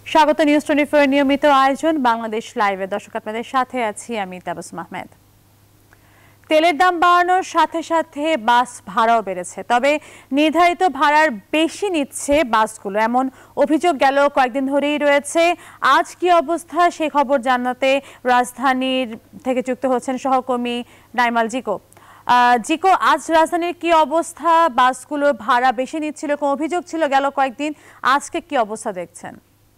স্বাগত নিউজ 24 নিয়মিত আয়োজন বাংলাদেশ লাইভে। দর্শক আপনাদের সাথে আছি আমি তাবাসসুম আহমেদ। তেলের দাম বাড়ানোর সাথে সাথে বাস ভাড়াও বেড়েছে, তবে নির্ধারিত ভাড়ার বেশি নিচ্ছে বাসগুলো, এমন অভিযোগ গেল কয়েকদিন ধরেই রয়েছে। আজ কি অবস্থা সে খবর জানাতে রাজধানীর থেকে যুক্ত হচ্ছেন সহকর্মী নাইমাল জিকো। জিকো, আজ রাজধানীর কি অবস্থা? বাসগুলোর ভাড়া বেশি নিচ্ছিল, কোন অভিযোগ ছিল গেল কয়েকদিন, আজকে কি অবস্থা দেখছেন?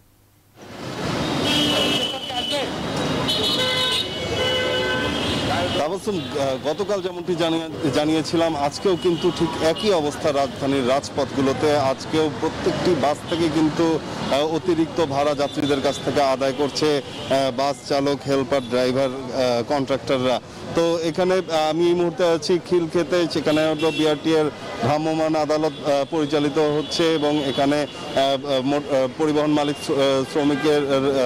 গতকাল যেমনটি জানিয়েছিলাম, আজকেও কিন্তু ঠিক একই অবস্থা রাজধানীর রাজপথগুলোতে। আজকেও প্রত্যেকটি বাস থেকে কিন্তু অতিরিক্ত ভাড়া যাত্রীদের কাছ থেকে আদায় করছে বাস চালক, হেল্পার, ড্রাইভার, কন্ট্রাক্টররা। তো এখানে আমি এই মুহূর্তে আছি খিলক্ষেতে, সেখানে বিআরটিএর ভ্রাম্যমাণ আদালত পরিচালিত হচ্ছে এবং এখানে পরিবহন মালিক শ্রমিকের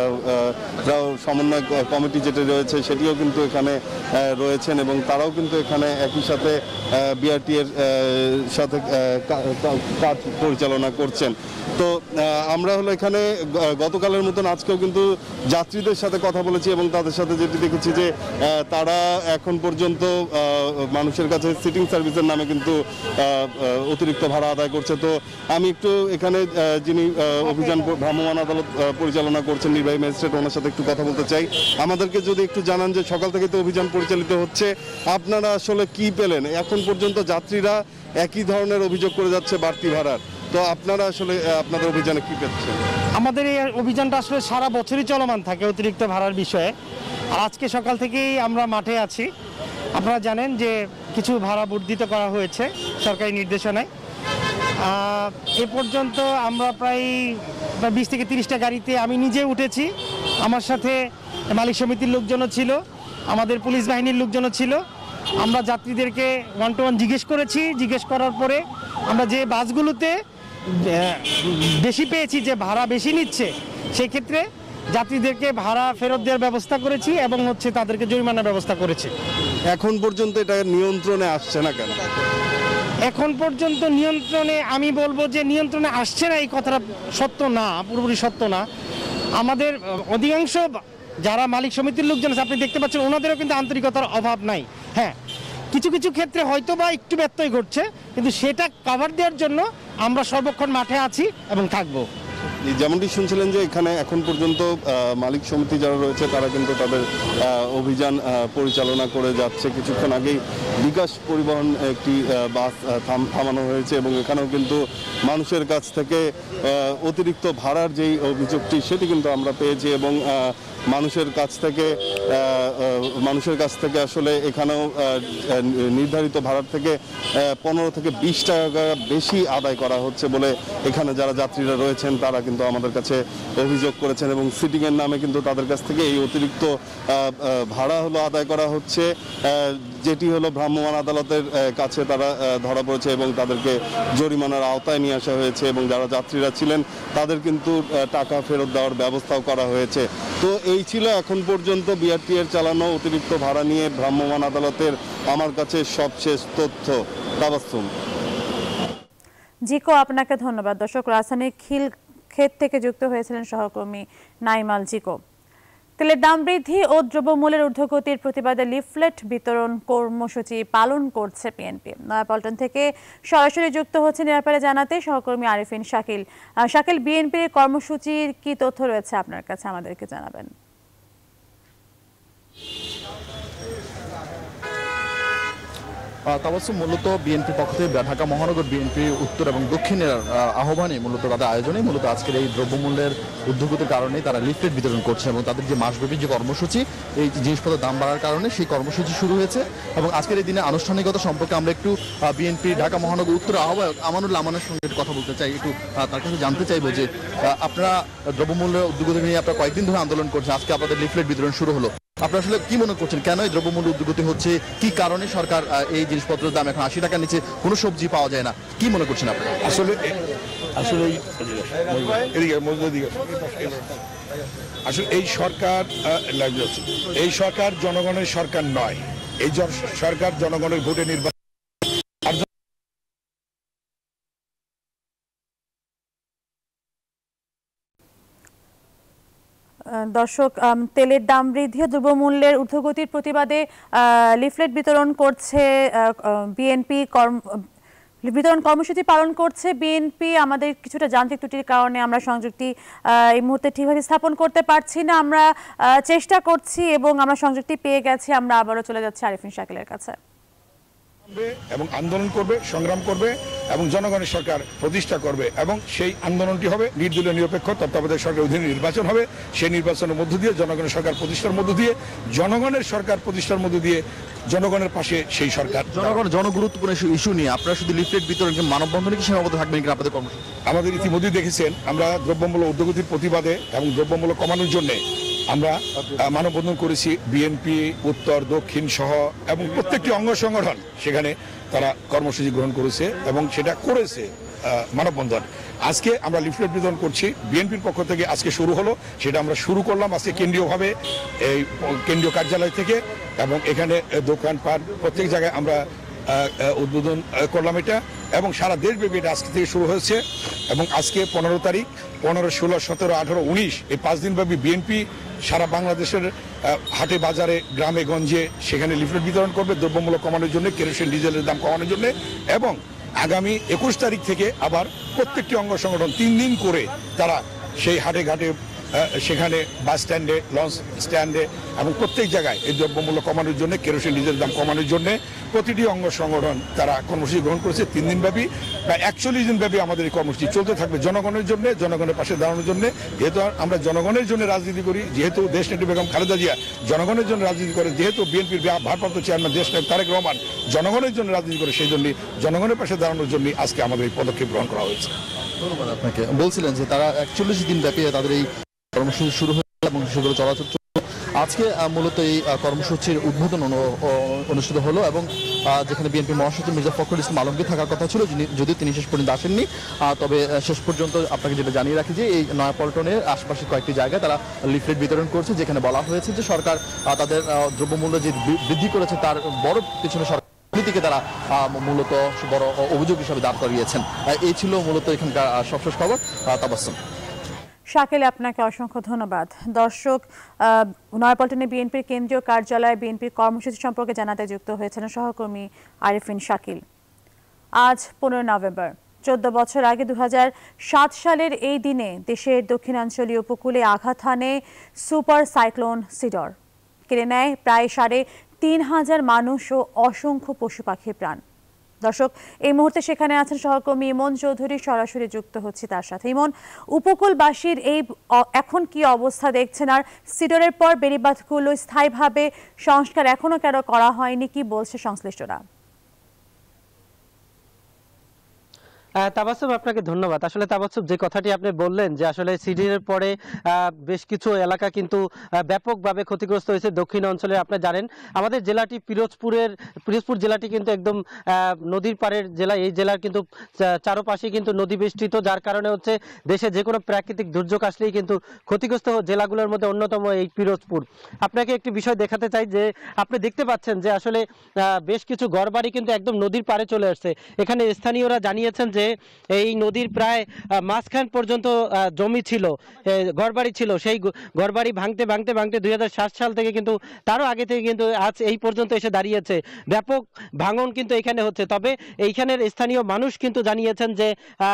সমন্বয় কমিটি যেটি রয়েছে সেটিও কিন্তু এখানে রয়েছেন এবং তারাও কিন্তু এখানে একই সাথে বিআরটিএর সাথে কাজ পরিচালনা করছেন। তো আমরা হলো এখানে গতকালের মতন আজকেও কিন্তু যাত্রীদের সাথে কথা বলেছি এবং তাদের সাথে যেটি দেখেছি যে তারা এখন পর্যন্ত মানুষের কাছে সিটিং সার্ভিসের নামে কিন্তু অতিরিক্ত ভাড়া আদায় করছে। তো আমি একটু এখানে যিনি অভিযান ভ্রাম্যমাণ আদালত পরিচালনা করছেন, নির্বাহী ম্যাজিস্ট্রেট, ওনার সাথে একটু কথা বলতে চাই। আমাদেরকে যদি একটু জানান যে সকাল থেকে তো অভিযান পরিচালিত হচ্ছে, আপনারা আসলে কি পেলেন? এখন পর্যন্ত যাত্রীরা একই ধরনের অভিযোগ করে যাচ্ছে বাড়তি ভাড়ার, তো আপনারা আসলে আপনাদের অভিযানে কি পেয়েছেন? আমাদের এই অভিযানটা আসলে সারা বছরই চলমান থাকে অতিরিক্ত ভাড়ার বিষয়ে। আর আজকে সকাল থেকেই আমরা মাঠে আছি। আপনারা জানেন যে কিছু ভাড়া বর্ধিত করা হয়েছে সরকারি নির্দেশনায়। এ পর্যন্ত আমরা প্রায় 20 থেকে 30টা গাড়িতে আমি নিজে উঠেছি, আমার সাথে মালিক সমিতির লোকজনও ছিল, আমাদের পুলিশ বাহিনীর লোকজনও ছিল। আমরা যাত্রীদেরকে 1 to 1 জিজ্ঞেস করেছি। জিজ্ঞেস করার পরে আমরা যে বাসগুলোতে বেশি পেয়েছি, যে ভাড়া বেশি নিচ্ছে, সেই ক্ষেত্রে যাত্রীদেরকে ভাড়া ফেরত দেওয়ার ব্যবস্থা করেছি এবং তাদেরকে জরিমানার ব্যবস্থা করেছি। এখন পর্যন্ত এটা নিয়ন্ত্রণে আসছে না কেন? এখন পর্যন্ত নিয়ন্ত্রণে, আমি বলবো যে নিয়ন্ত্রণে আসছে না এই কথাটা সত্য না, পুরোপুরি সত্য না। আমাদের অধিকাংশ যারা মালিক সমিতির লোকজন আছে, আপনি দেখতে পাচ্ছেন, ওনাদেরও কিন্তু আন্তরিকতার অভাব নাই। হ্যাঁ, কিছু কিছু ক্ষেত্রে হয়তো বা একটু ব্যত্যয় ঘটছে, কিন্তু সেটা কভার দেওয়ার জন্য আমরা সর্বক্ষণ মাঠে আছি এবং থাকবো। যেমনটি শুনছিলেন যে এখানে এখন পর্যন্ত মালিক সমিতি যারা রয়েছে তারা কিন্তু তাদের অভিযান পরিচালনা করে যাচ্ছে। কিছুক্ষণ আগেই বিকাশ পরিবহন একটি বাস থামানো হয়েছে এবং এখানেও কিন্তু মানুষের কাছ থেকে অতিরিক্ত ভাড়ার যেই অভিযোগটি সেটি কিন্তু আমরা পেয়েছি এবং মানুষের কাছ থেকে আসলে এখানেও নির্ধারিত ভাড়ার থেকে 15 থেকে 20 টাকা বেশি আদায় করা হচ্ছে বলে এখানে যারা যাত্রীরা রয়েছেন তারা কিন্তু আমাদের কাছে অভিযোগ করেছেন এবং সিটিংয়ের নামে কিন্তু তাদের কাছ থেকে এই অতিরিক্ত ভাড়া হলো আদায় করা হচ্ছে, যেটি হলো ভ্রাম্যমাণ আদালতের কাছে তারা ধরা পড়েছে এবং তাদেরকে জরিমানার আওতায় নিয়ে আসা হয়েছে এবং যারা যাত্রীরা ছিলেন তাদের কিন্তু টাকা ফেরত দেওয়ার ব্যবস্থাও করা হয়েছে। তো এই ছিল এখন পর্যন্ত বিআরটিএর চালানো অতিরিক্ত ভাড়া নিয়ে ভ্রাম্যমাণ আদালতের আমার কাছে সবশেষ তথ্য। তাবাসসুম। জিকো, আপনাকে ধন্যবাদ। দর্শক, রাজধানীর খিলক্ষেত থেকে যুক্ত হয়েছিলেন সহকর্মী নাইমাল জিকো। তেলের দাম বৃদ্ধি ও দ্রব্যমূল্যের ঊর্ধ্বগতির প্রতিবাদে লিফলেট বিতরণ কর্মসূচি পালন করছে বিএনপি। নয়াপল্টন থেকে সরাসরি যুক্ত হচ্ছেন এ ব্যাপারে জানাতে সহকর্মী আরিফিন শাকিল। শাকিল, বিএনপির কর্মসূচির কি তথ্য রয়েছে আপনার কাছে, আমাদেরকে জানাবেন। তাবাসসুম, মূলত বিএনপির পক্ষ থেকে ঢাকা মহানগর বিএনপি উত্তর এবং দক্ষিণের আহ্বানে মূলত তাদের আয়োজনে মূলত আজকের এই দ্রব্যমূল্যের ঊর্ধ্বগতির কারণে তারা লিফলেট বিতরণ করছে এবং তাদের যে মাসব্যাপী যে কর্মসূচি, এই জিনিসপত্রের দাম বাড়ার কারণে সেই কর্মসূচি শুরু হয়েছে এবং আজকের এই দিনে আনুষ্ঠানিকতা সম্পর্কে আমরা একটু বিএনপি ঢাকা মহানগর উত্তর আহ্বায়ক আমানুল্লাহ আমানের সঙ্গে কথা বলতে চাই। একটু তার কাছে জানতে চাইবো যে আপনারা দ্রব্যমূল্যের ঊর্ধ্বগতি নিয়ে আপনারা কয়েকদিন ধরে আন্দোলন করছেন, আজকে আপনাদের লিফলেট বিতরণ শুরু হলো। আপনারা আসলে কি মনে করছেন, কেন এই দ্রব্যমূল্য ঊর্ধ্বগতি হচ্ছে, কি কারণে সরকার এই জিনিসপত্রের দাম এখন 80 টাকার নিচে কোনো সবজি পাওয়া যায় না, কি মনে করছেন আপনি? আসলে এই সরকার জনগণের সরকার নয়, এই সরকার জনগণের ভোটে নির্বাচন দর্শক, তেলের দাম বৃদ্ধি ও দ্রব্যমূল্যের ঊর্ধ্বগতির প্রতিবাদে লিফলেট বিতরণ করছে বিএনপি বিতরণ কর্মসূচি পালন করছে বিএনপি। আমাদের কিছুটা যান্ত্রিক ত্রুটির কারণে আমরা সংযোগটি এই মুহূর্তে ঠিকভাবে স্থাপন করতে পারছি না। আমরা চেষ্টা করছি এবং আমরা সংযোগটি পেয়ে গেছি। আমরা আবারও চলে যাচ্ছি আরিফিন শাকিলের কাছে। এবং আন্দোলন করবে, সংগ্রাম করবে এবং জনগণের সরকার প্রতিষ্ঠা করবে এবং সেই আন্দোলনটি হবে নির্দলীয় নিরপেক্ষ তত্ত্বাবধায়ক সরকারের অধীনে নির্বাচন হবে। সেই নির্বাচনের মধ্য দিয়ে জনগণের সরকার প্রতিষ্ঠার মধ্য দিয়ে জনগণের সরকার প্রতিষ্ঠার মধ্য দিয়ে জনগণের পাশে সেই সরকার। জনগুরুত্বপূর্ণ ইস্যু নিয়ে আপনারা শুধু লিফলেট বিতরণকে মানববন্ধনে কি সীমাবদ্ধ থাকবেন কিনা আপনাদের কর্মসূচি? আমাদের ইতিমধ্যেই দেখেছেন আমরা দ্রব্যমূল্য ঊর্ধ্বগতির প্রতিবাদে এবং দ্রব্যমূল্য কমানোর জন্য আমরা মানববন্ধন করেছি। বিএনপি উত্তর দক্ষিণ সহ এবং প্রত্যেকটি অঙ্গ সংগঠন সেখানে তারা কর্মসূচি গ্রহণ করেছে এবং সেটা করেছে মানববন্ধন। আজকে আমরা লিফলেট বিতরণ করছি বিএনপির পক্ষ থেকে। আজকে শুরু হলো, সেটা আমরা শুরু করলাম আজকে কেন্দ্রীয়ভাবে এই কেন্দ্রীয় কার্যালয় থেকে এবং এখানে দোকানপাট প্রত্যেক জায়গায় আমরা উদ্বোধন করলাম এটা এবং সারা দেশব্যাপী এটা আজকে থেকে শুরু হয়েছে এবং আজকে 15 তারিখ 15, 16, 17, 18, 19 এই 5 দিনব্যাপী বিএনপি সারা বাংলাদেশের হাটে বাজারে গ্রামে গঞ্জে সেখানে লিফলেট বিতরণ করবে দ্রব্যমূল্য কমানোর জন্য, কেরোসিন ডিজেলের দাম কমানোর জন্য এবং আগামী 21 তারিখ থেকে আবার প্রত্যেকটি অঙ্গ সংগঠন 3 দিন করে তারা সেই হাটে ঘাটে সেখানে বাস স্ট্যান্ডে, লঞ্চ স্ট্যান্ডে এবং প্রত্যেক জায়গায় এই দ্রব্যমূল্য কমানোর জন্য, কেরোসিন ডিজেলের দাম কমানোর জন্য প্রতিটি অঙ্গ সংগঠন তারা কর্মসূচি গ্রহণ করেছে। 3 দিন ব্যাপী বা 41 দিন ব্যাপী আমাদের এই কর্মসূচি চলতে থাকবে জনগণের জন্য, জনগণের পাশে দাঁড়ানোর জন্য। যেহেতু আমরা জনগণের জন্য রাজনীতি করি, যেহেতু দেশনেত্রী বেগম খালেদা জিয়া জনগণের জন্য রাজনীতি করে, যেহেতু বিএনপির ভারপ্রাপ্ত চেয়ারম্যান দেশনেত্রী তারেক রহমান জনগণের জন্য রাজনীতি করে, সেই জন্য জনগণের পাশে দাঁড়ানোর জন্য আজকে আমাদের এই পদক্ষেপ গ্রহণ করা হয়েছে। ধন্যবাদ আপনাকে। বলছিলেন যে তারা 41 দিন ব্যাপী তাদের এই কর্মসূচি শুরু হয়েছে এবং সেগুলো চলাচল আজকে মূলত এই কর্মসূচির উদ্বোধন অনুষ্ঠিত হলো এবং যেখানে বিএনপি মহাসচিব মির্জা ফখরুল ইসলাম আলমগীর থাকার কথা ছিল, যদিও তিনি শেষ পর্যন্ত আসেননি। তবে শেষ পর্যন্ত আপনাকে যেটা জানিয়ে রাখি যে এই নয়াপল্টনের আশপাশে কয়েকটি জায়গায় তারা লিফলেট বিতরণ করছে, যেখানে বলা হয়েছে যে সরকার তাদের দ্রব্যমূল্য যে বৃদ্ধি করেছে তার বড় পিছনে সরকার নীতিকে তারা মূলত বড় অভিযোগ হিসাবে দাঁড় করিয়েছেন। এই ছিল মূলত এখানকার সবশেষ খবর। তাবাসসুম শাকিল, আপনাকে অসংখ্য ধন্যবাদ। দর্শক, নয়াপল্টনে বিএনপির কেন্দ্রীয় কার্যালয়ে বিএনপির কর্মসূচি সম্পর্কে জানাতে যুক্ত হয়েছেন সহকর্মী আরিফিন শাকিল। আজ 15 নভেম্বর, 14 বছর আগে 2007 সালের এই দিনে দেশের দক্ষিণাঞ্চলীয় উপকূলে আঘাত হানে সুপার সাইক্লোন সিডর, কেড়ে নেয় প্রায় 3,500 মানুষ ও অসংখ্য পশু পাখির প্রাণ। দর্শক, এই মুহূর্তে সেখানে আছেন সহকর্মী ইমন চৌধুরী, সরাসরি যুক্ত হচ্ছি তার সাথে। ইমন, উপকূলবাসীর এই এখন কি অবস্থা দেখছেন, আর সিডরের পর বেড়িবাঁধগুলো স্থায়ীভাবে সংস্কার এখনো কেন করা হয়নি, কি বলছে সংশ্লিষ্টরা? তাবাসসুম, আপনাকে ধন্যবাদ। আসলে তাবাসসুম, যে কথাটি আপনি বললেন যে আসলে সিডরের পরে বেশ কিছু এলাকা কিন্তু ব্যাপকভাবে ক্ষতিগ্রস্ত হয়েছে দক্ষিণ অঞ্চলে। আপনি জানেন আমাদের জেলাটি পিরোজপুর জেলাটি কিন্তু একদম নদীর পাড়ের জেলা। এই জেলার কিন্তু চারপাশে কিন্তু নদী বেষ্টিত, যার কারণে হচ্ছে দেশে যে কোনো প্রাকৃতিক দুর্যোগ আসলেই কিন্তু ক্ষতিগ্রস্ত জেলাগুলোর মধ্যে অন্যতম এই পিরোজপুর। আপনাকে একটি বিষয় দেখাতে চাই যে আপনি দেখতে পাচ্ছেন যে আসলে বেশ কিছু ঘরবাড়ি কিন্তু একদম নদীর পাড়ে চলে আসছে। এখানে স্থানীয়রা জানিয়েছেন যে এই নদীর প্রায় মাঝখান পর্যন্ত জমি ছিল, ঘরবাড়ি ছিল। সেই ঘরবাড়ি ভাঙতে 2007 সাল থেকে কিন্তু তারও আগে থেকে কিন্তু আজ এই পর্যন্ত এসে দাঁড়িয়েছে। ব্যাপক ভাঙন কিন্তু এখানে হচ্ছে। তবে এইখানের স্থানীয় মানুষ কিন্তু জানিয়েছেন যে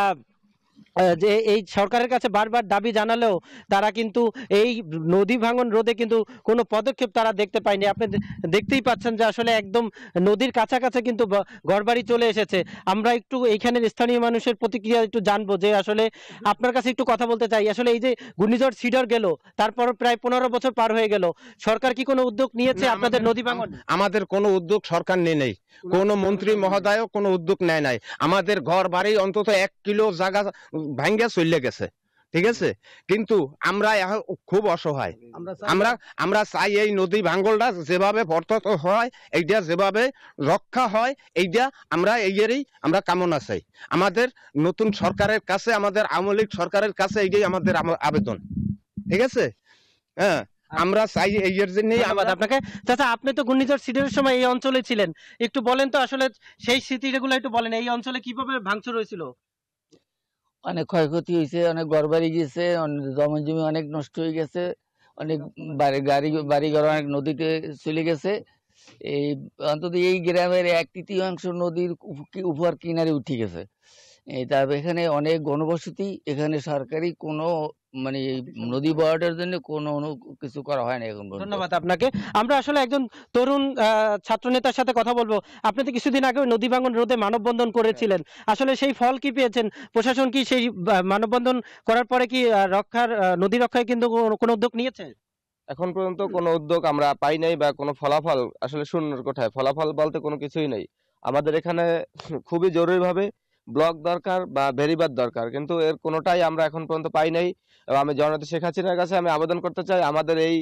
এই সরকারের কাছে বারবার দাবি জানালেও তারা কিন্তু এই নদী ভাঙন রোধে কিন্তু কোনো পদক্ষেপ তারা দেখতে পায়নি। আপনি দেখতেই পাচ্ছেন যে আসলে একদম নদীর কাছাকাছি কিন্তু ঘরবাড়ি চলে এসেছে। আমরা একটু এইখানের স্থানীয় মানুষের প্রতিক্রিয়া একটু জানবো, যে আসলে আপনার কাছে একটু কথা বলতে চাই। আসলে এই যে ঘূর্ণিঝড় সিডর গেল, তারপর প্রায় 15 বছর পার হয়ে গেল, সরকার কি কোনো উদ্যোগ নিয়েছে আপনাদের নদী ভাঙন? আমাদের কোনো উদ্যোগ সরকার নেই, কোনো মন্ত্রী মহোদয়ও কোনো উদ্যোগ নেয় নাই। আমাদের ঘর বাড়ি অন্তত 1 কিলো জায়গা ভাঙ্গা চলে গেছে, ঠিক আছে, কিন্তু আমরা এখন খুব অসহায়। আমরা চাই এই নদী ভাঙ্গলটা যেভাবে বর্তত হয়, এইটা যেভাবে রক্ষা হয়, এইটা আমরা এইয়েরই আমরা কামনা চাই। আমাদের নতুন সরকারের কাছে, আমাদের আওয়ামী লীগ সরকারের কাছে এইটাই আমাদের আবেদন, ঠিক আছে। হ্যাঁ, আমরা চাই এই এর জন্য। আপনাকে চাচা, আপনি তো ঘূর্ণিঝড় সিডরের সময় এই অঞ্চলে ছিলেন, একটু বলেন তো আসলে সেই স্মৃতিগুলো একটু বলেন। এই অঞ্চলে কিভাবে ভাঙচুর হয়েছিল? অনেক ক্ষয়ক্ষতি হয়েছে, অনেক ঘরবাড়ি গেছে, জমি অনেক নষ্ট হয়ে গেছে, অনেক বাড়িঘর অনেক নদীতে চলে গেছে। এই অন্তত এই গ্রামের 1/3 নদীর উপর কিনারে উঠে গেছে। তারপর এখানে অনেক ঘনবসতি, এখানে সরকারি কোনো মানে নদী বরাটের জন্য কোনো কিছু করা হয় না এখন পর্যন্ত। ধন্যবাদ আপনাকে। আমরা আসলে একজন তরুণ ছাত্র নেতার সাথে কথা বলবো। আপনি তো কিছুদিন আগে নদী ভাঙন রোধে মানববন্ধন করেছিলেন, আসলে সেই ফল কি পেয়েছেন? প্রশাসন কি সেই মানববন্ধন করার পরে কি নদী রক্ষায় কিন্তু কোনো উদ্যোগ নিয়েছে? এখন পর্যন্ত কোনো উদ্যোগ আমরা পাই নাই বা কোনো ফলাফল আসলে শূন্যের কোঠায়। ফলাফল বলতে কোনো কিছুই নেই। আমাদের এখানে খুবই জরুরিভাবে ব্লক দরকার বা বেড়িবাঁধ দরকার, কিন্তু এর কোনোটাই আমরা এখন পর্যন্ত পাই নাই। এবং আমি জননেত্রী শেখ হাসিনার কাছে আমি আবেদন করতে চাই, আমাদের এই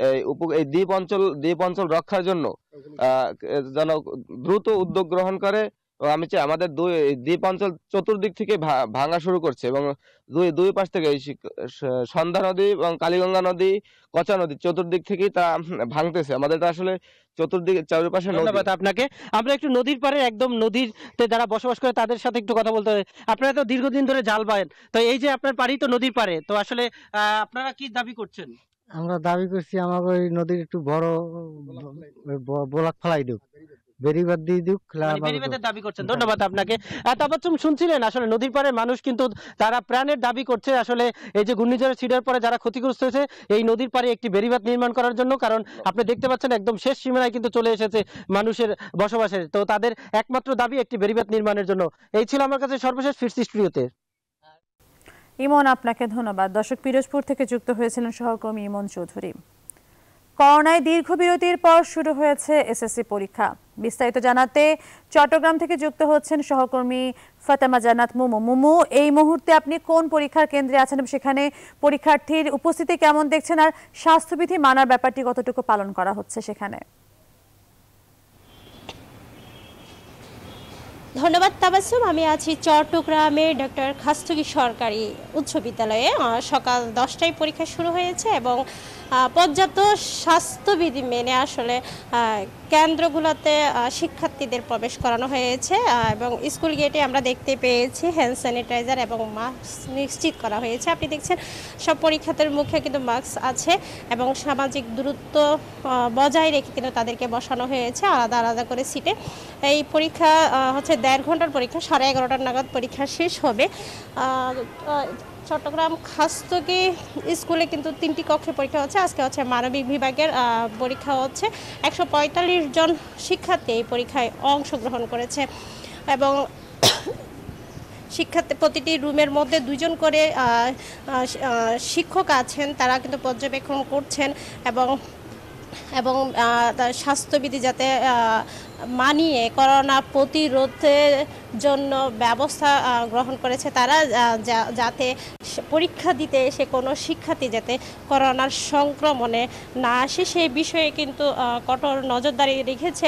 দ্বীপ অঞ্চল রক্ষার জন্য যেন দ্রুত উদ্যোগ গ্রহণ করে। এবং আমি চাই আমাদের দ্বীপ অঞ্চল চতুর্দিক থেকে ভাঙা শুরু করছে এবং দুই পাশ থেকে সন্ধ্যা নদী এবং কালীগঙ্গা নদী, কচা নদী চতুর্দিক থেকেই তা ভাঙতেছে। আমাদের আসলে চতুর্দিকে চারিপাশে। ধন্যবাদ আপনাকে। আমরা একটু নদীর পাড়ে, একদম নদীতে যারা বসবাস করে তাদের সাথে একটু কথা বলতে হবে। আপনারা তো দীর্ঘদিন ধরে জাল বায়েন, তো এই যে আপনার বাড়ি তো নদীর পাড়ে, তো আসলে আপনারা কি দাবি করছেন? আমরা দাবি করছি আমাকে ওই নদীর একটু বড় ব্লক ফেলাই দিক, বেড়িবাঁধ দিয়ে দিক, বেড়িবাঁধের দাবি করছেন। ধন্যবাদ আপনাকে। তাবাচ্চুম, শুনছিলেন আসলে নদীর পাড়ে মানুষ কিন্তু তারা প্রাণের দাবি করছে। আসলে এই যে ঘূর্ণিঝড়ের ছিটার পরে যারা ক্ষতিগ্রস্ত হয়েছে এই নদীর পাড়ে একটি বেড়িবাঁধ নির্মাণ করার জন্য, কারণ আপনি দেখতে পাচ্ছেন একদম শেষ সীমানায় কিন্তু চলে এসেছে মানুষের বসবাসের, তো তাদের একমাত্র দাবি একটি বেড়িবাঁধ নির্মাণের জন্য। এই ছিল আমার কাছে সর্বশেষ। ফিরছি স্টুডিওতে। ইমন, আপনাকে ধন্যবাদ। দর্শক, পিরোজপুর থেকে যুক্ত হয়েছিলেন সহকর্মী ইমন চৌধুরী। করোনায় দীর্ঘ বিরতির পর শুরু হয়েছে এসএসসি পরীক্ষা। বিস্তারিত জানাতে চট্টগ্রাম থেকে যুক্ত হচ্ছেন সহকর্মী ফাতেমা জান্নাত মুমু। মুমু, এই মুহূর্তে আপনি কোন পরীক্ষার কেন্দ্রে আছেন এবং সেখানে পরীক্ষার্থীর উপস্থিতি কেমন দেখছেন, আর স্বাস্থ্যবিধি মানার ব্যাপারটি কতটুকু পালন করা হচ্ছে সেখানে? ধন্যবাদ তাবাসসুম। আমি আছি চট্টগ্রামের ডক্টর খাস্তগি সরকারি উচ্চ বিদ্যালয়ে। সকাল 10টায় পরীক্ষা শুরু হয়েছে এবং পর্যাপ্ত স্বাস্থ্যবিধি মেনে আসলে কেন্দ্রগুলোতে শিক্ষার্থীদের প্রবেশ করানো হয়েছে এবং স্কুল গেটে আমরা দেখতে পেয়েছি হ্যান্ড স্যানিটাইজার এবং মাস্ক নিশ্চিত করা হয়েছে। আপনি দেখছেন সব পরীক্ষার্থীর মুখে কিন্তু মাস্ক আছে এবং সামাজিক দূরত্ব বজায় রেখে কিন্তু তাদেরকে বসানো হয়েছে আলাদা আলাদা করে সিটে। এই পরীক্ষা হচ্ছে 1.5 ঘন্টার পরীক্ষা, 11:30 নাগাদ পরীক্ষা শেষ হবে। চট্টগ্রাম খাস্তগি স্কুলে কিন্তু 3টি কক্ষে পরীক্ষা হচ্ছে। আজকে হচ্ছে মানবিক বিভাগের পরীক্ষা হচ্ছে। 145 জন শিক্ষার্থী এই পরীক্ষায় অংশগ্রহণ করেছে এবং শিক্ষার্থী প্রতিটি রুমের মধ্যে 2 জন করে শিক্ষক আছেন, তারা কিন্তু পর্যবেক্ষণ করছেন এবং স্বাস্থ্যবিধি যাতে মানিয়ে করোনা প্রতিরোধের জন্য ব্যবস্থা গ্রহণ করেছে তারা, যাতে পরীক্ষা দিতে এসে কোনো শিক্ষার্থী যাতে করোনার সংক্রমণে না আসে সেই বিষয়ে কিন্তু কঠোর নজরদারি রেখেছে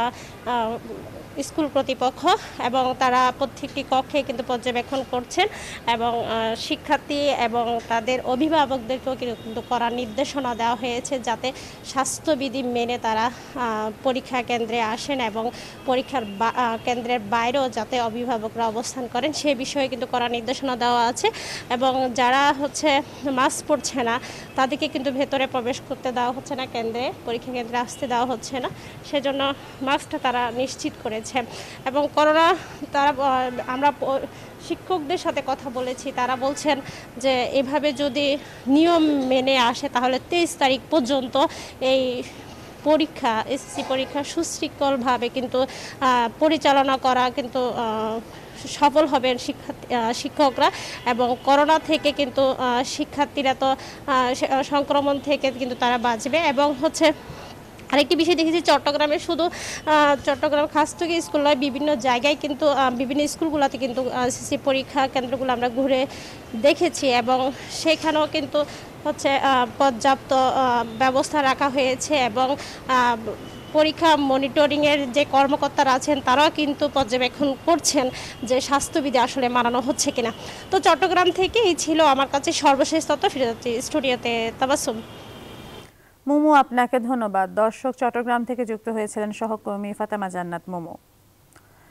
স্কুল কর্তৃপক্ষ এবং তারা প্রত্যেকটি কক্ষে কিন্তু পর্যবেক্ষণ করছেন এবং শিক্ষার্থী এবং তাদের অভিভাবকদেরকেও কিন্তু করার নির্দেশনা দেওয়া হয়েছে যাতে স্বাস্থ্যবিধি মেনে তারা পরীক্ষা কেন্দ্রে আসেন এবং পরীক্ষার কেন্দ্রের বাইরেও যাতে অভিভাবকরা অবস্থান করেন সে বিষয়ে কিন্তু করার নির্দেশনা দেওয়া আছে এবং যারা হচ্ছে মাস্ক পরছে না তাদেরকে কিন্তু ভেতরে প্রবেশ করতে দেওয়া হচ্ছে না, পরীক্ষা কেন্দ্রে আসতে দেওয়া হচ্ছে না, সেজন্য মাস্কটা তারা নিশ্চিত করেছে। এবং করোনা আমরা শিক্ষকদের সাথে কথা বলেছি, তারা বলছেন যে এভাবে যদি নিয়ম মেনে আসে তাহলে 23 তারিখ পর্যন্ত এই পরীক্ষা এসএসসি পরীক্ষা সুশৃঙ্খলভাবে কিন্তু পরিচালনা করা কিন্তু সফল হবেন শিক্ষকরা এবং করোনা থেকে কিন্তু শিক্ষার্থীরা তো সংক্রমণ থেকে কিন্তু তারা বাঁচবে। এবং হচ্ছে আরেকটি বিষয় দেখেছি চট্টগ্রামে শুধু চট্টগ্রাম খাস্তগি স্কুল নয়, বিভিন্ন জায়গায় কিন্তু বিভিন্ন স্কুলগুলোতে কিন্তু এসএসসি পরীক্ষা কেন্দ্রগুলো আমরা ঘুরে দেখেছি এবং সেখানেও কিন্তু হচ্ছে পর্যাপ্ত ব্যবস্থা রাখা হয়েছে এবং পরীক্ষা মনিটরিংয়ের যে কর্মকর্তারা আছেন তারাও কিন্তু পর্যবেক্ষণ করছেন যে স্বাস্থ্যবিধি আসলে মানানো হচ্ছে কিনা। তো চট্টগ্রাম থেকে এই ছিল আমার কাছে সর্বশেষ তথ্য। ফিরে যাচ্ছি স্টুডিওতে। তাবাসসুম। মুমু, আপনাকে ধন্যবাদ। দর্শক, চট্টগ্রাম থেকে যুক্ত হয়েছিলেন সহকর্মী ফাতেমা জান্নাত মুমু।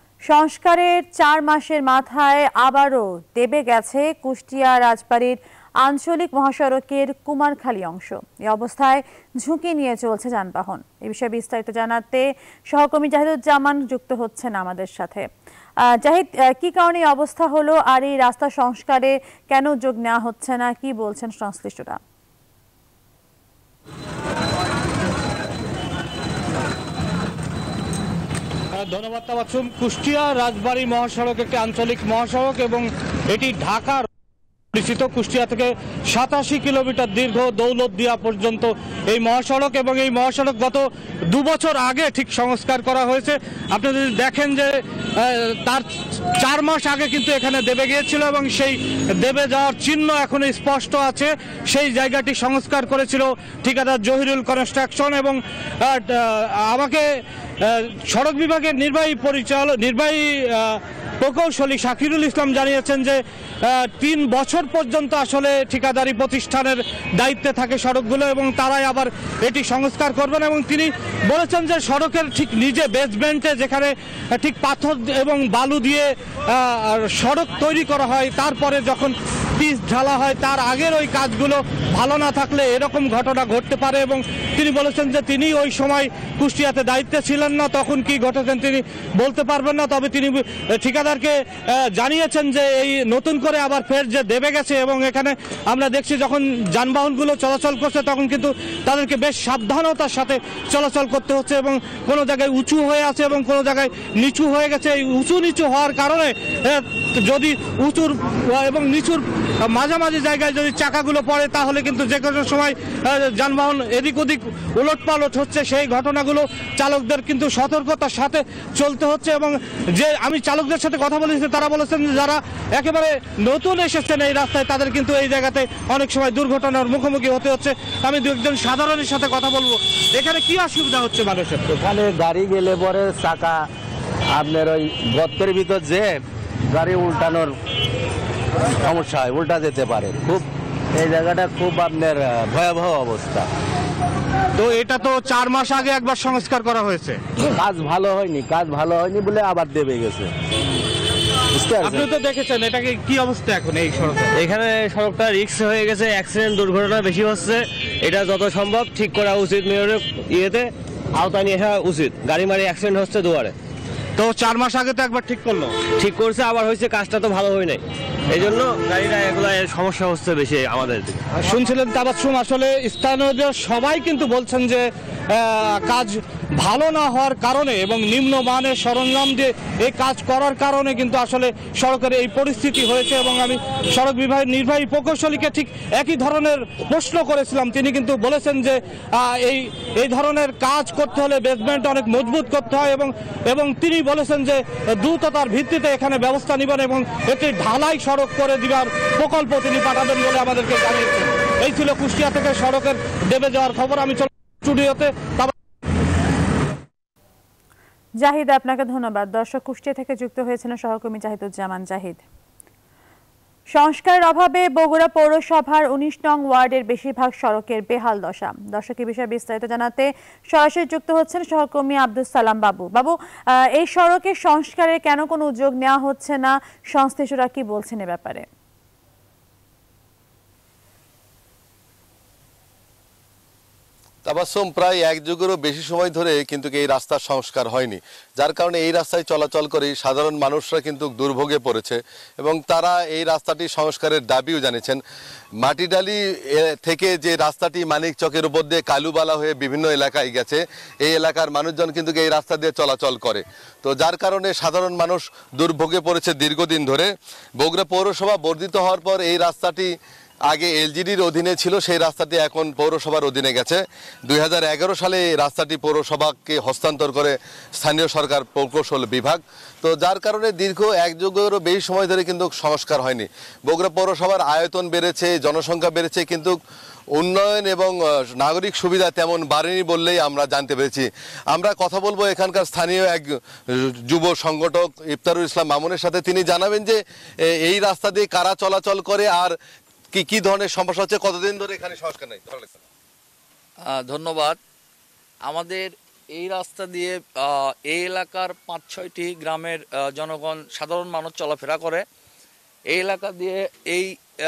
সংস্কারের 4 মাসের মাথায় আবারও দেবে গেছে কুষ্টিয়া রাজবাড়ির আঞ্চলিক মহাসড়কের কুমারখালী অংশ। এই অবস্থায় ঝুঁকি নিয়ে চলছে যানবাহন। এই বিষয়ে বিস্তারিত জানাতে সহকর্মী জাহিদুজ্জামান যুক্ত হচ্ছেন আমাদের সাথে। জাহিদ, কি কারণে এই অবস্থা হলো, আর এই রাস্তা সংস্কারে কেন উদ্যোগ নেওয়া হচ্ছে না, কি বলছেন সংশ্লিষ্টরা? ধন্যবাদ তাবাসসুম। কুষ্টিয়া রাজবাড়ী মহাসড়ক একটি আঞ্চলিক মহাসড়ক এবং এটি ঢাকার পরিচিত। কুষ্টিয়া থেকে 87 কিলোমিটার দীর্ঘ দৌলতদিয়া পর্যন্ত এই মহাসড়ক, এবং এই মহাসড়ক গত 2 বছর আগে ঠিক সংস্কার করা হয়েছে। আপনি যদি দেখেন যে তার 4 মাস আগে কিন্তু এখানে দেবে গিয়েছিল এবং সেই দেবে যাওয়ার চিহ্ন এখন স্পষ্ট আছে। সেই জায়গাটি সংস্কার করেছিল ঠিকাদার জহিরুল কনস্ট্রাকশন, এবং আমাকে সড়ক বিভাগের নির্বাহী প্রকৌশলী শাকিরুল ইসলাম জানিয়েছেন যে 3 বছর পর্যন্ত আসলে ঠিকাদারি প্রতিষ্ঠানের দায়িত্বে থাকে সড়কগুলো, এবং তারাই আবার এটি সংস্কার করবেন। এবং তিনি বলেছেন যে সড়কের ঠিক নিজে বেসমেন্টে যেখানে ঠিক পাথর এবং বালু দিয়ে সড়ক তৈরি করা হয়, তারপরে যখন পিচ ঢালা হয় তার আগের ওই কাজগুলো ভালো না থাকলে এরকম ঘটনা ঘটতে পারে। এবং তিনি বলেছেন যে তিনি ওই সময় কুষ্টিয়াতে দায়িত্বে ছিলেন না, তখন কি ঘটেছেন তিনি বলতে পারবেন না। তবে তিনি ঠিকাদারকে জানিয়েছেন যে এই নতুন করে আবার ফের যে দেবে গেছে, এবং এখানে আমরা দেখছি যখন যানবাহনগুলো চলাচল করছে তখন কিন্তু তাদেরকে বেশ সাবধানতার সাথে চলাচল করতে হচ্ছে, এবং কোনো জায়গায় উঁচু হয়ে আছে এবং কোনো জায়গায় নিচু হয়ে গেছে। এই উঁচু নিচু হওয়ার কারণে যদি উঁচুর এবং নিচুর মাঝামাঝি জায়গায় যদি চাকাগুলো পড়ে তাহলে কিন্তু যে কোনো সময় যানবাহন এদিক ওদিক উলটপালট হচ্ছে। সেই ঘটনাগুলো চালকদের কিন্তু সতর্কতার সাথে চলতে হচ্ছে। এবং যে আমি চালকদের সাথে কথা বলেছি তারা বলেছেন যে যারা একেবারে নতুন এসেছেন এই রাস্তায় তাদের কিন্তু এই জায়গাতে অনেক সময় দুর্ঘটনার মুখোমুখি হতে হচ্ছে। আমি দু একজন সাধারণের সাথে কথা বলবো, এখানে কি অসুবিধা হচ্ছে মানুষের? এখানে গাড়ি গেলে পরে চাকা আপনার ওই গর্তের ভিতর যে গাড়ি উল্টানোর সমস্যা হয়, উল্টা যেতে পারে। খুব এই জায়গাটা খুব আপনার ভয়াবহ অবস্থা। তো এটা তো 4 মাস আগে একবার সংস্কার করা হয়েছে, কাজ ভালো হয়নি বলে আবার দেবে গেছে। আপনি তো দেখেছেন এটাকে কি অবস্থা এখন এই সড়ক? এখানে সড়কটা রিস্ক হয়ে গেছে, অ্যাক্সিডেন্ট দুর্ঘটনা বেশি হচ্ছে। এটা যত সম্ভব ঠিক করা উচিত, মেয়রের ইয়েতে আওতায় নিয়ে আসা উচিত। গাড়ি মারি অ্যাক্সিডেন্ট হচ্ছে দুয়ারে। তো 4 মাস আগে তো একবার ঠিক করছে, আবার হয়েছে, কাজটা তো ভালো হয় নাই, এই জন্য গাড়িটা এগুলো সমস্যা হচ্ছে বেশি আমাদের। শুনছিলেন তাবাসসুম, আসলে স্থানীয়দের সবাই কিন্তু বলছেন যে কাজ ভালো না হওয়ার কারণে এবং নিম্নমানের সরঞ্জাম দিয়ে এই কাজ করার কারণে কিন্তু আসলে সড়কের এই পরিস্থিতি হয়েছে। এবং আমি সড়ক বিভাগের নির্বাহী প্রকৌশলীকে ঠিক একই ধরনের প্রশ্ন করেছিলাম। তিনি কিন্তু বলেছেন যে এই ধরনের কাজ করতে হলে বেসমেন্ট অনেক মজবুত করতে হয়, এবং তিনি বলেছেন যে দ্রুততার ভিত্তিতে এখানে ব্যবস্থা নেবেন এবং একটি ঢালাই সড়ক করে দেওয়ার প্রকল্প তিনি পাঠাবেন বলে আমাদেরকে জানিয়েছেন। এই ছিল কুষ্টিয়া থেকে সড়কের দেবে যাওয়ার খবর। আমি স্টুডিওতে। জাহিদ, আপনাকে ধন্যবাদ। দর্শক, কুষ্টিয়া থেকে যুক্ত হয়েছিলেন সহকর্মী জাহিদুজ্জামান জাহিদ। সংস্কারের অভাবে বগুড়া পৌরসভার 19 নং ওয়ার্ডের বেশিরভাগ সড়কের বেহাল দশা। দর্শক, এই বিষয়ে বিস্তারিত জানাতে সরাসরি যুক্ত হচ্ছেন সহকর্মী আব্দুল সালাম বাবু। বাবু, এই সড়কের সংস্কারে কেন কোনো উদ্যোগ নেওয়া হচ্ছে না, সংশ্লিষ্টরা কি বলছেন এ ব্যাপারে? তাবাসসুম, প্রায় 1 যুগেরও বেশি সময় ধরে কিন্তু এই রাস্তার সংস্কার হয়নি, যার কারণে এই রাস্তায় চলাচল করে সাধারণ মানুষরা কিন্তু দুর্ভোগে পড়েছে এবং তারা এই রাস্তাটি সংস্কারের দাবিও জানিয়েছেন। মাটিডালি থেকে যে রাস্তাটি মানিক চকের উপর দিয়ে কালুবালা হয়ে বিভিন্ন এলাকায় গেছে, এই এলাকার মানুষজন কিন্তু এই রাস্তা দিয়ে চলাচল করে। তো যার কারণে সাধারণ মানুষ দুর্ভোগে পড়েছে দীর্ঘদিন ধরে। বগুড়া পৌরসভা বর্ধিত হওয়ার পর এই রাস্তাটি আগে এলজিডির অধীনে ছিল, সেই রাস্তাটি এখন পৌরসভার অধীনে গেছে। 2011 সালে এই রাস্তাটি পৌরসভাকে হস্তান্তর করে স্থানীয় সরকার প্রকৌশল বিভাগ। তো যার কারণে দীর্ঘ 1 যুগেরও বেশি সময় ধরে কিন্তু সংস্কার হয়নি। বগুড়া পৌরসভার আয়তন বেড়েছে, জনসংখ্যা বেড়েছে, কিন্তু উন্নয়ন এবং নাগরিক সুবিধা তেমন বাড়েনি বললেই আমরা জানতে পেরেছি। আমরা কথা বলবো এখানকার স্থানীয় এক যুব সংগঠক ইফতারুল ইসলাম মামুনের সাথে। তিনি জানাবেন যে এই রাস্তা দিয়ে কারা চলাচল করে আর কি ধরনের সমস্যা হচ্ছে, কতদিন ধরে এখানে সংস্কার নাই? ধন্যবাদ। আমাদের এই রাস্তা দিয়ে এই এলাকার 5-6টি গ্রামের জনগণ, সাধারণ মানুষ চলাফেরা করে। এই এলাকা দিয়ে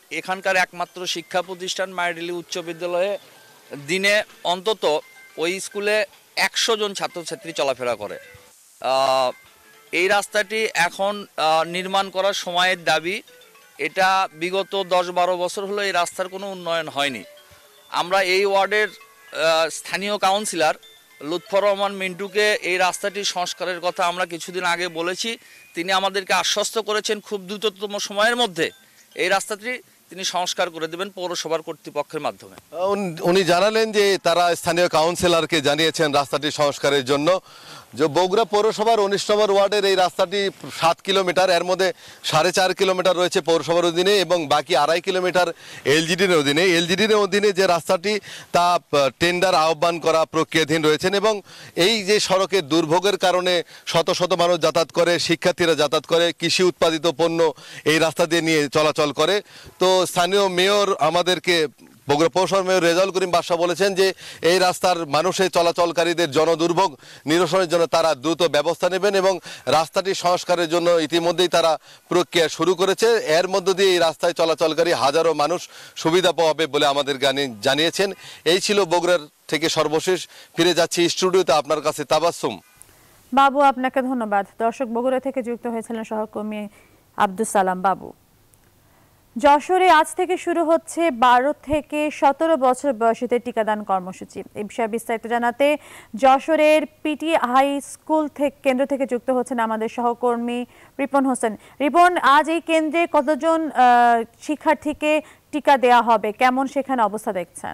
এখানকার একমাত্র শিক্ষা প্রতিষ্ঠান মাইডিলি উচ্চ বিদ্যালয়ে দিনে অন্তত ওই স্কুলে 100 জন ছাত্রছাত্রী চলাফেরা করে। এই রাস্তাটি এখন নির্মাণ করার সময়ের দাবি। এটা বিগত 10-12 বছর হলো এই রাস্তার কোনো উন্নয়ন হয়নি। আমরা এই ওয়ার্ডের স্থানীয় কাউন্সিলর লুৎফর রহমান মিন্টুকে এই রাস্তাটি সংস্কারের কথা আমরা কিছুদিন আগে বলেছি। তিনি আমাদেরকে আশ্বস্ত করেছেন খুব দ্রুততম সময়ের মধ্যে এই রাস্তাটি তিনি সংস্কার করে দেবেন পৌরসভার কর্তৃপক্ষের মাধ্যমে। উনি জানালেন যে তারা স্থানীয় কাউন্সিলরকে জানিয়েছেন রাস্তাটি সংস্কারের জন্য। যে বগুড়া পৌরসভার 19 নম্বর ওয়ার্ডের এই রাস্তাটি 7 কিলোমিটার, এর মধ্যে 4.5 কিলোমিটার রয়েছে পৌরসভার অধীনে এবং বাকি 2.5 কিলোমিটার এলজিডির অধীনে। এলজিডির অধীনে যে রাস্তাটি তা টেন্ডার আহ্বান করা প্রক্রিয়াধীন রয়েছেন এবং এই যে সড়কের দুর্ভোগের কারণে শত শত মানুষ যাতায়াত করে, শিক্ষার্থীরা যাতায়াত করে, কৃষি উৎপাদিত পণ্য এই রাস্তা দিয়ে নিয়ে চলাচল করে। তো স্থানীয় মেয়র আমাদেরকে, বগুড়া পৌরসভার মেয়র রেজাউল করিম বাদশা বলেছেন যে এই রাস্তার মানুষের চলাচলকারীদের জনদুর্ভোগ নিরসনের জন্য তারা দ্রুত ব্যবস্থা নেবেন এবং রাস্তাটি সংস্কারের জন্য ইতিমধ্যেই তারা প্রক্রিয়া শুরু করেছে। এর মধ্য দিয়ে এই রাস্তায় চলাচলকারী হাজারো মানুষ সুবিধা পাবে বলে আমাদের জানিয়েছেন। এই ছিল বগুড়ার থেকে সর্বশেষ। ফিরে যাচ্ছি স্টুডিওতে, আপনার কাছে তাবাসসুম। বাবু, আপনাকে ধন্যবাদ। দর্শক, বগুড়া থেকে যুক্ত হয়েছিলেন সহকর্মী আব্দুল সালাম বাবু। যশোরে আজ থেকে শুরু হচ্ছে 12 থেকে 17 বছর বয়সীদের টিকাদান কর্মসূচি। এই বিষয়ে বিস্তারিত জানাতে যশোরের পিটি হাই স্কুল কেন্দ্র থেকে যুক্ত হচ্ছেন আমাদের সহকর্মী রিপন হোসেন। রিপন, আজ এই কেন্দ্রে কতজন শিক্ষার্থীকে টিকা দেওয়া হবে, কেমন সেখানে অবস্থা দেখছেন?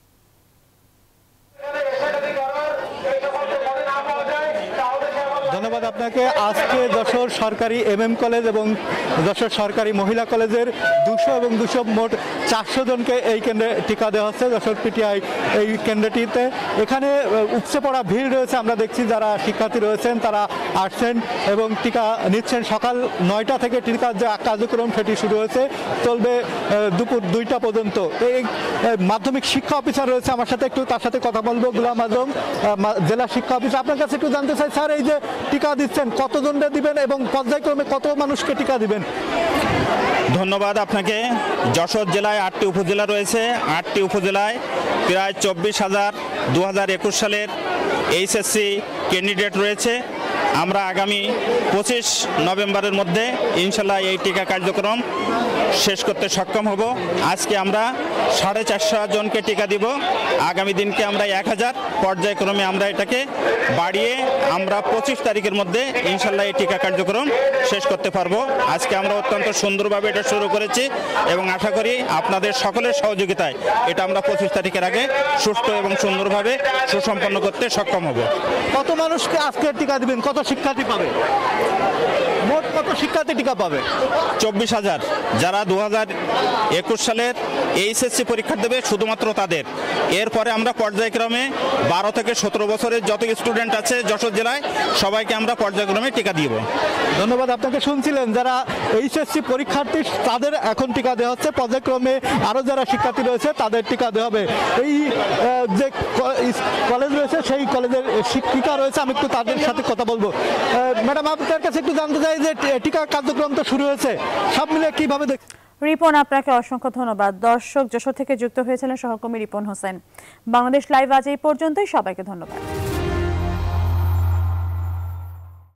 ধন্যবাদ আপনাকে। আজকে যশোর সরকারি MM কলেজ এবং যশোর সরকারি মহিলা কলেজের 200 এবং 200 মোট 400 জনকে এই কেন্দ্রে টিকা দেওয়া হচ্ছে। যশোর PTI এই কেন্দ্রটিতে এখানে উপচে পড়া ভিড় রয়েছে। আমরা দেখছি যারা শিক্ষার্থী রয়েছেন তারা আসছেন এবং টিকা নিচ্ছেন। সকাল 9টা থেকে টিকার যে কার্যক্রম সেটি শুরু হয়েছে, চলবে দুপুর 2টা পর্যন্ত। এই মাধ্যমিক শিক্ষা অফিসার রয়েছে আমার সাথে, একটু তার সাথে কথা বলবো। গোলাম আজম, জেলা শিক্ষা অফিসার, আপনার কাছে একটু জানতে চাই স্যার, এই যে টিকা দিচ্ছেন কতজনকে দিবেন এবং পর্যায়ক্রমে কত মানুষকে টিকা দিবেন? ধন্যবাদ আপনাকে। যশোর জেলায় 8টি উপজেলা রয়েছে। 8টি উপজেলায় প্রায় 24,000 2021 সালের HSC ক্যান্ডিডেট রয়েছে। আমরা আগামী 25 নভেম্বরের মধ্যে ইনশাল্লাহ এই টিকা কার্যক্রম শেষ করতে সক্ষম হব। আজকে আমরা 450 জনকে টিকা দিব। আগামী দিনকে আমরা 1000 পর্যায়ক্রমে আমরা এটাকে বাড়িয়ে আমরা 25 তারিখের মধ্যে ইনশাল্লাহ এই টিকা কার্যক্রম শেষ করতে পারবো। আজকে আমরা অত্যন্ত সুন্দরভাবে এটা শুরু করেছি এবং আশা করি আপনাদের সকলের সহযোগিতায় এটা আমরা 25 তারিখের আগে সুষ্ঠু এবং সুন্দরভাবে সুসম্পন্ন করতে সক্ষম হব। কত মানুষকে আজকে টিকা দিবেন? কত শিক্ষার্থী পাবে? মোট কত শিক্ষার্থী টিকা পাবে? 24,000 যারা 2021 সালের HSC পরীক্ষা দেবে শুধুমাত্র তাদের। এরপরে আমরা পর্যায়ক্রমে 12 থেকে 17 বছরের যত স্টুডেন্ট আছে যশোর জেলায় সবাইকে আমরা পর্যায়ক্রমে টিকা দিব। ধন্যবাদ আপনাকে। শুনছিলেন যারা HSC পরীক্ষার্থী তাদের এখন টিকা দেওয়া হচ্ছে, পর্যায়ক্রমে আরও যারা শিক্ষার্থী রয়েছে তাদের টিকা দেওয়া হবে। এই যে কলেজ রয়েছে সেই কলেজের শিক্ষিকা রয়েছে, আমি একটু তাদের সাথে কথা বলবো। ম্যাডাম, আপনার কাছে একটু জানতে চাই যে টিকা কার্যক্রম তো শুরু হয়েছে, সব মিলে কিভাবে দেখ? রিপন, আপনাকে অসংখ্য ধন্যবাদ। দর্শক, যশোর থেকে যুক্ত হয়েছিলেন সহকর্মী রিপন হোসেন। বাংলাদেশ লাইভ আজ এই পর্যন্তই। সবাইকে ধন্যবাদ।